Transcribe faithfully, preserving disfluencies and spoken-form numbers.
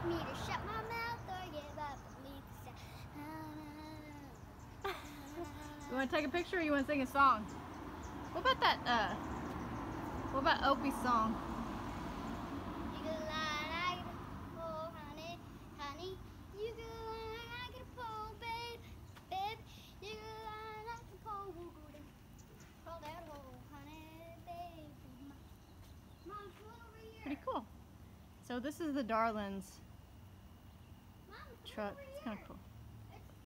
me to shut my mouth or give up and leave the sound. You want to take a picture or you want to sing a song? What about that, uh, what about Opie's song? You could lie like a pole, honey, honey. You could lie like a pole, babe, babe. You could lie like a pole, go down, crawl that hole, honey, babe. Mom, come over here. Pretty cool. So this is the Darlings Mom, come truck. over It's kind here. of cool.